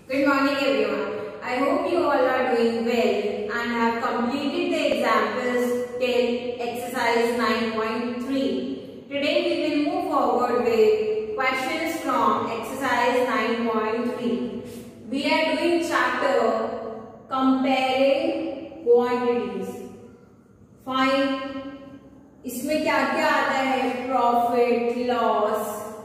Good morning everyone. I hope you all are doing well and have completed the examples till exercise 9.3. Today we will move forward with questions from exercise 9.3. We are doing chapter comparing quantities. Fine. इसमें क्या क्या आता है? Profit, loss,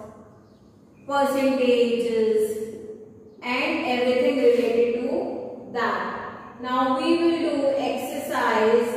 percentages and everything related to that. Now we will do exercise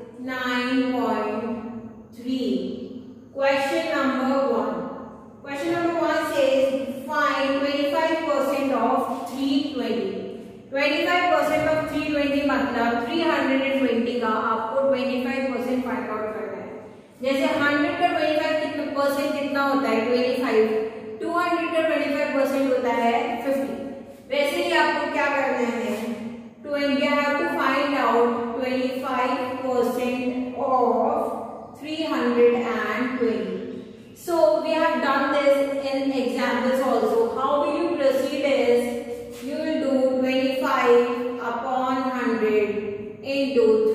9.3. Question number 1. Question number 1 says find 25% of 320. 25% of 320 मतलब 320 का आपको 25% find out करना है. जैसे 100 का 25% कितना होता है? 25. 200 का 25% होता है 50. वैसे ही आपको क्या करना है? You have to find out 25% of 320. So we have done this in examples also. How will you proceed is you will do 25 upon 100 into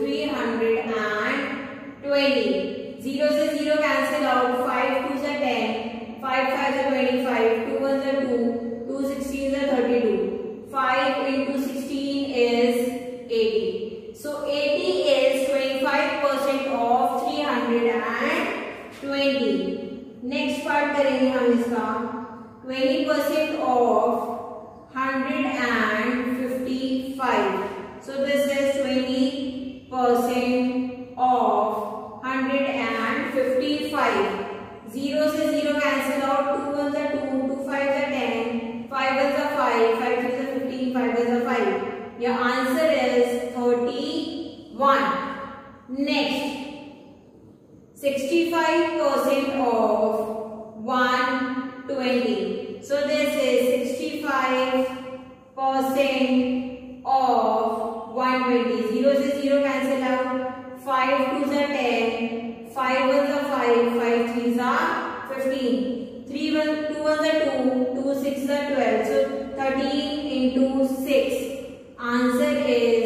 320. 0 से 0 cancel out. 5 2s are 10. 5 5s are 25. 2 1s are 2. 2 16s are 32. 5 into 16 is 80. So 80 is 25% of 320. Next part करेंगे हम इसका. 20% of 155. So this is 20% of 155. 0 से 0 cancel out. 2 1s are 2. 2 5s are 10. 5 1s are 5. 5 3s are 15. 5 1s are 5. Your answer is 31. Next, 65% of 120. So this is 65% of 120. 0 से 0 cancel out. 5 2s are 10. 5 1s are 5. 5 3s are 15. 2 1s are 2. 2 6s are 12. So 13 into 6. Answer is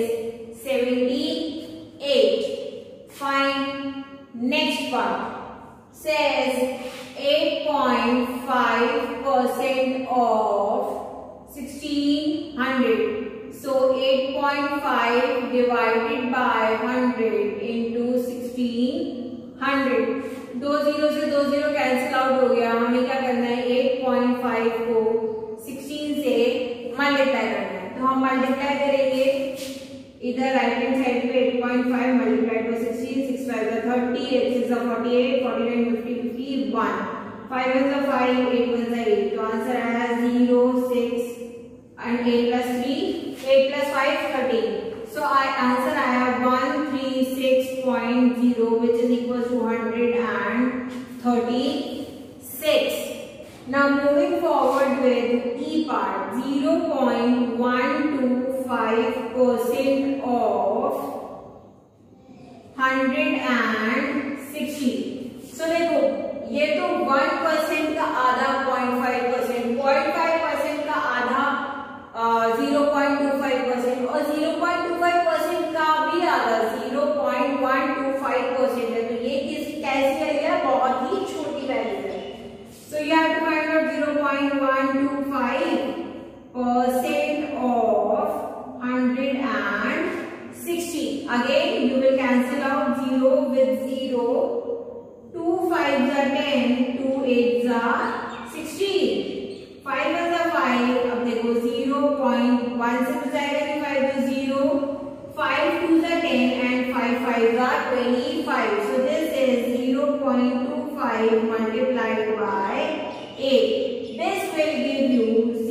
78. Fine. Next part says 8.5% of 1600. So 8.5 divided by 100 into 1600. 2 0 से 2 0 cancel out हो गया. हमें क्या करना है? 8.5 को 16 से मल्टीप्लाई करना है. तो हम मल्टीप्लाई करेंगे इधर राइट हैंड साइड पे. 8.5 multiply two 16. 6 5 30. 8 6 48. 49 50 51. 5 1s are 5. 8 1s are 8. तो आंसर आया 0 6 and 8 plus 3. 8 plus 5 13. So answer आया 136.0 which is equal to 136. Now moving forward with E part. 0.125% of 160. So देखो ये तो 1% का आधा 0.5%, 0.5% का आधा 0.25% और 0.25% का भी आधा 0.125% है. तो ये कैसी वैल्यू है? बहुत ही छोटी वैल्यू है. So you have to find out 0.125% of 160. Again you will cancel out 0 with 0. 2 5s are 10. 2 8s are 16. 5 1s are 5. अब देखो 0.1 से बचाएगा नहीं. 5 to 0. 5 2s are 10 and 5 5s are 25. So this is 0.25 multiplied by 8. This will give you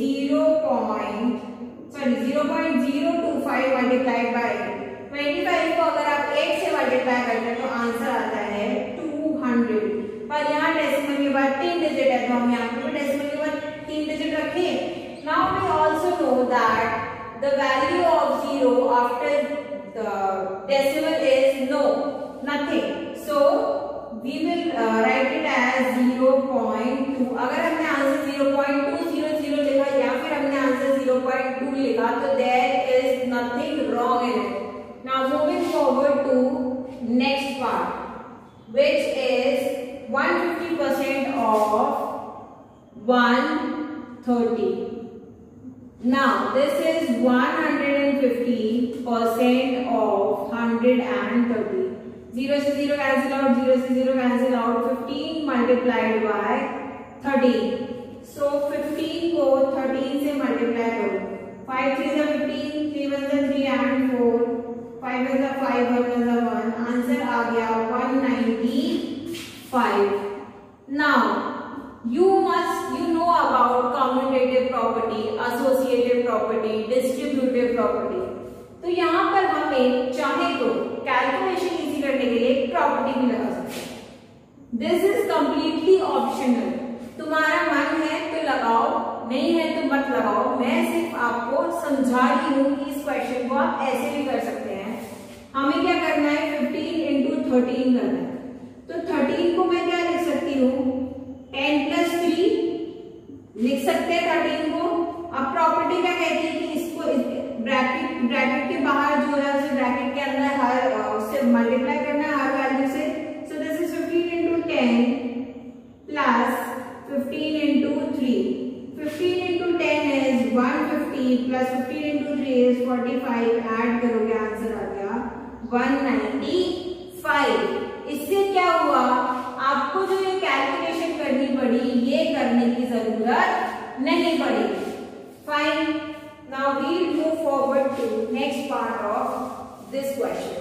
0.025 multiplied by 25 को अगर आप 8 से multiply करते हैं तो आंसर आता है 200. पर यहाँ डेसिमल के बाद 3 डिजिट है तो हम यहाँ पे डेसिमल के बाद 3 डिजिट रखें. Now we also know that the value of 0 after the decimal is nothing. So we will write it as 0.2. अगर हमने आंसर 0.200 लिखा या फिर हमने आंसर 0.2 लिखा तो there is nothing wrong in it. Now moving forward to next part which is 150% of 130. Now this is 150% of 130. 0 से 0 cancel out, 0 से 0 cancel out. 15 multiplied by 13. So 15 को 13 से multiply करो. 5 3 से 15, 3 1 से 3 and 4. 5 1 से 5, 1 1 से 1. आंसर आ गया 195. Now you know about commutative property, associative property, distributive property. तो यहाँ पर हमें चाहे तो कैलकुलेशन इजी करने के लिए एक प्रॉपर्टी भी लगा सकते हैं. This is completely optional. तुम्हारा मन है तो लगाओ, नहीं है तो मत लगाओ. मैं सिर्फ आपको समझा रही हूँ कि इस क्वेश्चन को आप ऐसे भी कर सकते हैं. हमें क्या करना है, 15 into 13 करना है. तो 13 को मैं क्या लिख सकती हूँ, 10 plus 3 लिख सकते हैं 13 को. अब प्रॉपर्टी क्या कहती है कि इसको ब्रैकेट के बाहर जो है उसे ब्रैकेट के अंदर हर उससे मल्टीप्लाई करना है हर वैल्यू से. So this is 15 into 10 plus 15 into 3. 15 into 10 is 150 plus 15 into 3 is 45. Add करोगे आंसर आ गया 195. इससे क्या हुआ, आपको जो ये कैलकुलेशन करनी पड़ी ये करने की जरूरत नहीं पड़ी. Fine. Now we will move forward to next part of this question.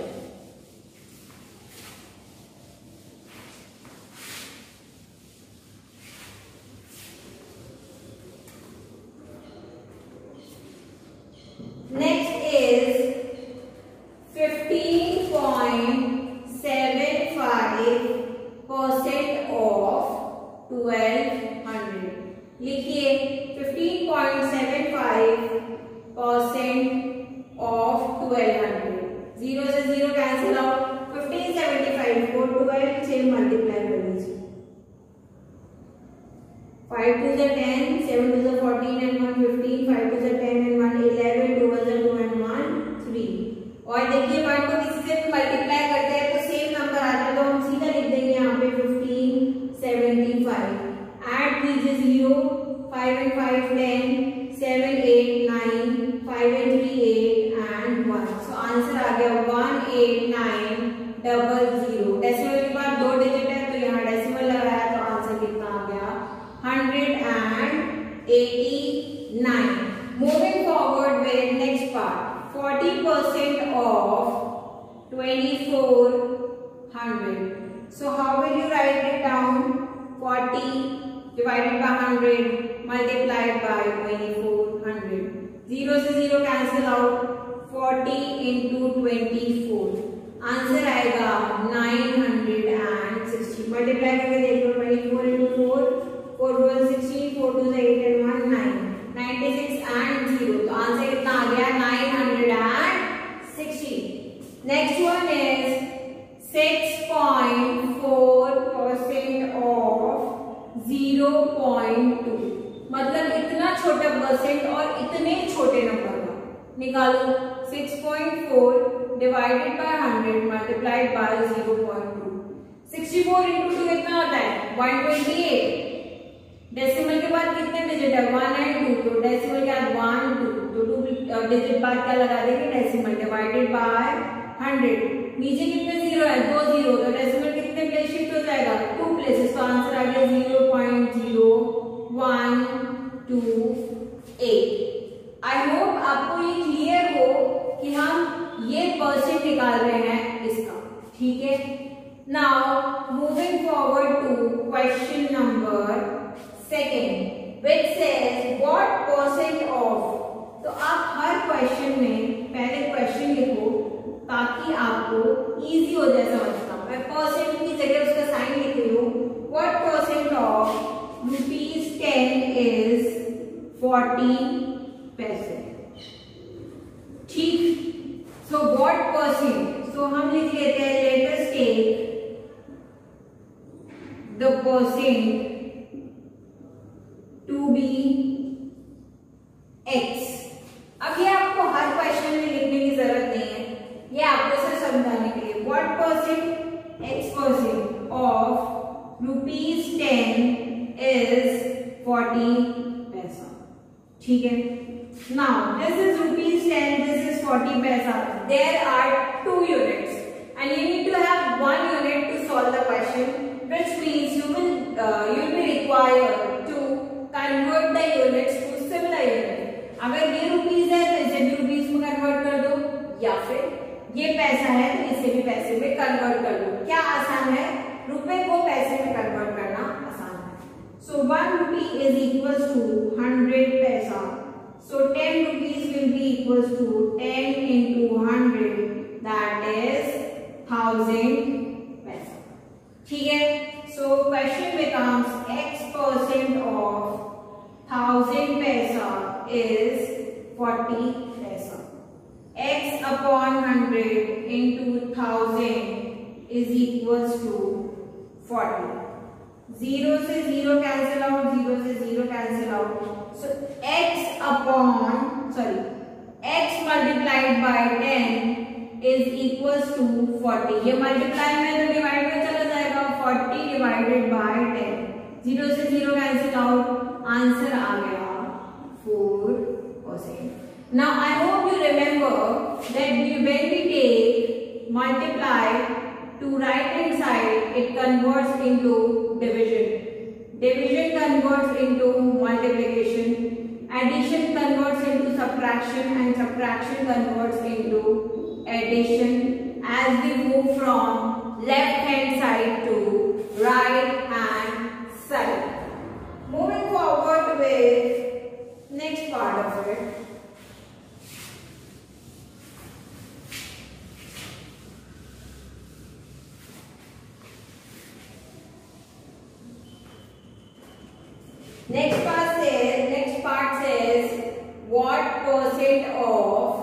Next is 15.75% of 1200. लिखिए 15.75% of 1200. 0 से 0 कैंसिल आउट. 1575 को 12 से मल्टीप्लाई कर लीजिए. 5 2 से 10, 7 2 से 14 and 1 15, 5 2 से 10 and 1 11, 2 से 2 and 1 3. और देखिए 1 को किसी से भी मल्टीप्लाई करते हैं तो सेम नंबर आता है, तो हम सीधा लिख देंगे यहाँ पे 1575. ऐड कीजिए 0, 5 and 5 10, 7 8 9, 5 and 3 8 and 1. So answer आ गया 18900. डेसिमल के बाद 2 डिजिट है तो यहाँ डेसिमल लगाया तो आंसर कितना आ गया 189. Moving forward with next part, 40% of 2400. So how will you write it down? 40 divided by 100 multiplied by 2400. 0 से 0 cancel out. 40 into 24. आंसर आएगा 960. मल्टीप्लाई करके देख लो. 24 into 4, 4 4 16, 4 2 8 and 1 9, 96 and 0. तो आंसर कितना आ गया 960. Next one is 6.4% of 0.2. मतलब इतना छोटा परसेंट और इतने छोटे नंबर का निकालो. 6.4 divided by 100 multiplied by 0.2. 64 into 2 कितना होता है 128. डेसिमल के बाद कितने डिजिट है 1 and 2. तो डेसिमल के बाद 1 2 तो 2 डिजिट बाद क्या लगा देंगे डेसिमल डिवाइडेड बाय 100. नीचे कितने 0 है 2 0. तो डेसिमल कितने प्लेस शिफ्ट हो जाएगा 2 प्लेसेस. तो आंसर आ गया 0.0128. आई होप आपको ये क्लियर हो कि हम ये परसेंट निकाल रहे हैं इसका. ठीक है. Now moving forward to question number 2, which says what percent of. तो आप हर क्वेश्चन में पहले क्वेश्चन लिखो ताकि आपको इजी हो जाए समझना. मैं परसेंट की जगह उसका साइन लिख रही हूँ. what percent of ₹10 is 40 पैसे. ठीक. so what percent. so हम लिख लेते हैं let us take the percent to be x. अब आपको सिर्फ समझाने के लिए, what percent, x% of ₹10 is 40 पैसा। ठीक है, now this is ₹10, this is 40 paisa. There are 2 units and you need to have 1 unit to solve the question, which means you will be required to convert the units to similar unit. अगर ये rupees है तो इसे भी rupees में convert कर दो, या फिर ये पैसा है तो इसे भी पैसे में कन्वर्ट कर दो। क्या आसान है? रुपए को पैसे में कन्वर्ट करना आसान है। So 1 rupee is equals to 100 paisa. So 10 rupees will be equals to 10 into 100, that is 1000 paisa. ठीक है, so question becomes x% of 1000 paisa is 40 paisa. X upon 100 into 1000 is equals to 40. 0 से 0 cancel out, 0 से 0 cancel out. So x multiplied by 10 is equals to 40. ये multiply में तो divide में चला जाएगा, 40 divided by 10. 0 से 0 cancel out, आंसर आ गया 4%. Now I hope you remember that when we take multiply to right hand side, it converts into division. Division converts into multiplication. Addition converts into subtraction, and subtraction converts into addition as we move from left hand side to right hand side. Moving forward with next part of it. Next part says what percent of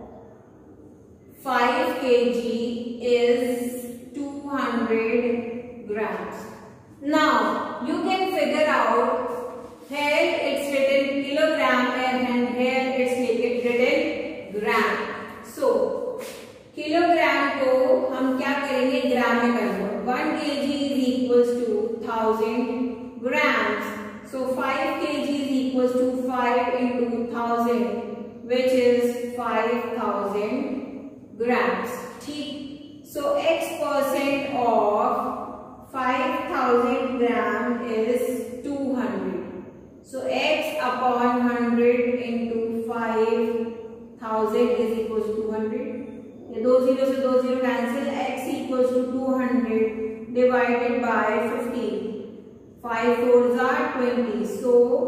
5 kg is 200 grams. Now you can figure out, here it's written kilogram and here it's written gram. So kilogram को हम क्या करेंगे, gram में convert. 1 kg is equals to 1000 grams. So 5 kg is equals to 5 into 1000, which is 5000 grams. ठीक, so x% of 5000 gram is 200. So x upon 100 into 5000 is equals to 200. ये 2 0 से 2 0 cancel, x equals to 200 divided by 15. 5 4s are 20. So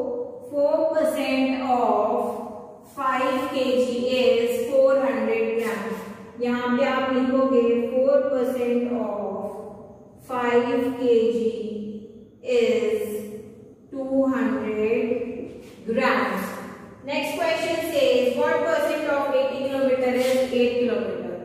4% of 5 kg is 400 grams. यहाँ पे आप लिखोगे 4% of 5 kg is 200 grams. Next question says what percent of 80 kilometer is 8 kilometer?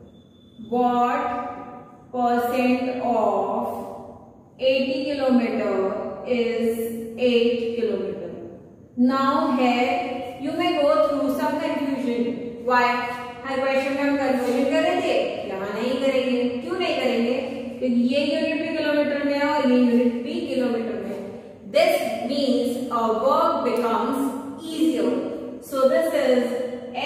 What percent of 80 kilometer is 8 kilometer? Now here you may go through some confusion. Why? हर question में हम confusion कर रहे थे, यहाँ नहीं करेंगे। क्यों नहीं करेंगे? क्योंकि ये यूनिट भी किलोमीटर में है और ये यूनिट भी किलोमीटर में है। This means our work becomes easier. So this is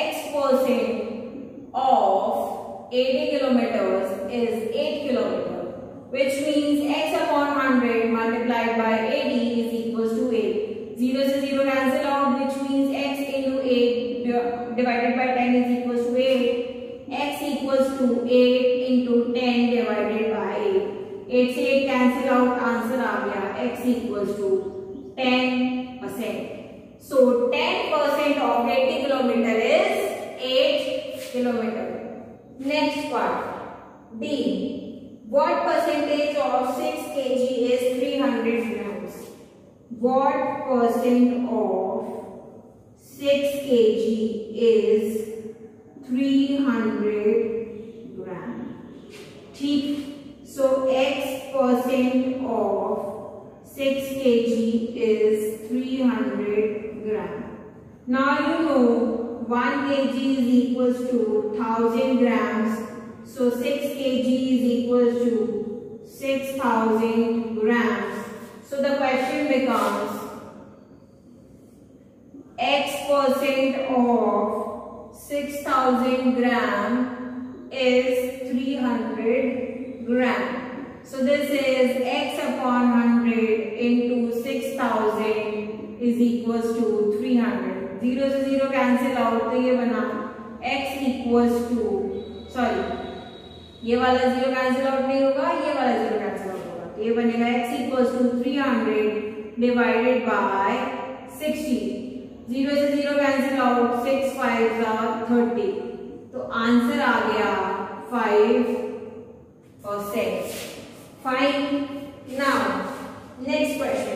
x% of 80 kilometers is 8 kilometer, which means x upon 100 multiplied by 80 is equals to 8. 0 से 0 cancel out, which means x into 8 divided by 10 is equals to 8. X equals to 8 into 10 divided by 8. 8 से 8 cancel out, answer आ गया x equals to 10%. So 10% of 80 kilometer is 8 kilometer. Next part, D. What percentage of 6 kg is 300 grams? What percent of 6 kg is 300 grams? ठीक, so x% of 6 kg is 300 grams. Now you know 1 kg is equals to 1000 grams So 6 kg is equal to 6,000 grams. So the question becomes X% of 6,000 gram is 300 gram. So this is X upon 100 into 6,000 is equals to 300. 0 से 0 cancel out, तो ये बना X equals to, sorry ये वाला 0 cancel out नहीं होगा, ये वाला 0 कैंसिल आउट होगा, तो ये बनेगा X equals to 300 divided by 60. 0 से 0 कैंसिल आउट, 6 5 30, तो आंसर आ गया 5%. Fine. Now next question.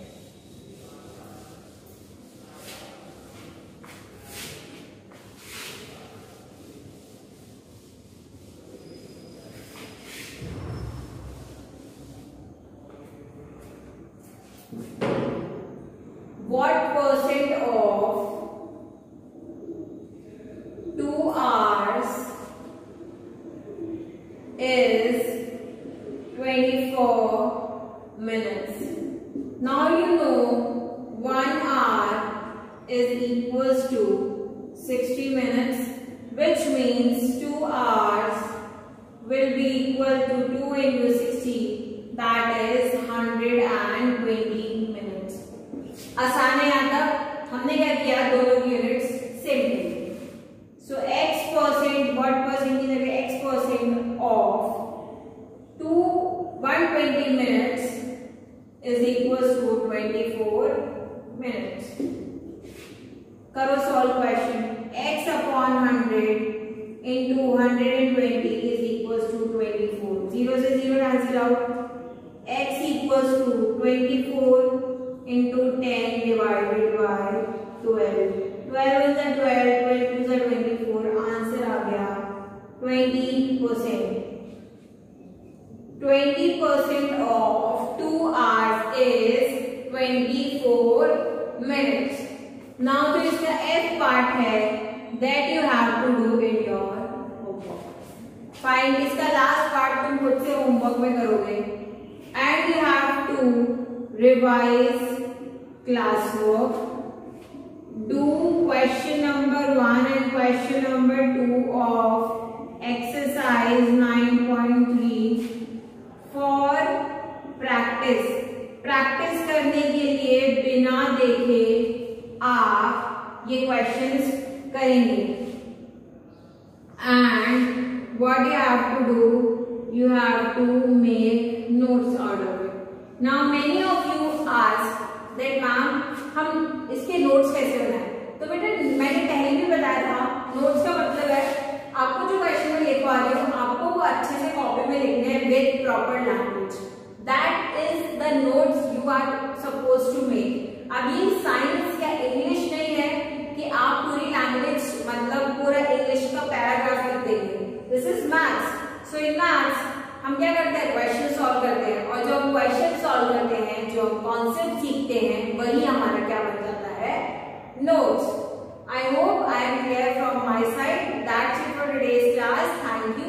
What percent of 2 hours is 24 minutes? Now you know 1 hour is equals to 60 minutes, which means 2 hours will be equal to 2 into 60, that is 120 minutes. आसान है यहाँ तक. हमने क्या किया, दोनों की यूनिट्स सेम ली. सो X%, what percent की जगह X% of 120 minutes is equals to 24 minutes. करो solve question. X upon 100 into 120 is equals to 24. 0 से 0 cancel out. X equals to 24 into 10 divided by 12. 12 is 12, 12 is 24. Answer आ गया 20%. 20% of 2 hours is 24 minutes. Now जो इसका F part है, that you have to do in your homework. Fine. इसका last part तुम खुद से homework में करोगे. And you have to revise classwork, do question number 1 and question number 2 of exercise 9.3 for practice. Practice करने के लिए बिना देखे आप ये क्वेश्चंस करेंगे. And what you have to do, you have to make notes out of it. Now many of you ask that ma'am हम इसके नोट्स कैसे बनाएं? तो बेटा मैंने पहले भी बताया था, नोट्स का मतलब है आपको जो क्वेश्चन में लिखवा रही हूँ आपको वो अच्छे से कॉपी में लिखने हैं with proper language. That is the notes you are suppose to make. अब ये साइंस या इंग्लिश नहीं है कि आप पूरी लैंग्वेज मतलब पूरा इंग्लिश का पैराग्राफ लिख देंगे. This is maths. So in maths हम क्या करते हैं, क्वेश्चन सॉल्व करते हैं, और जो हम क्वेश्चन सॉल्व करते हैं, जो हम कॉन्सेप्ट सीखते हैं, वही हमारा क्या बन जाता है, notes. I hope I am clear from my side. That's it for today's class. Thank you.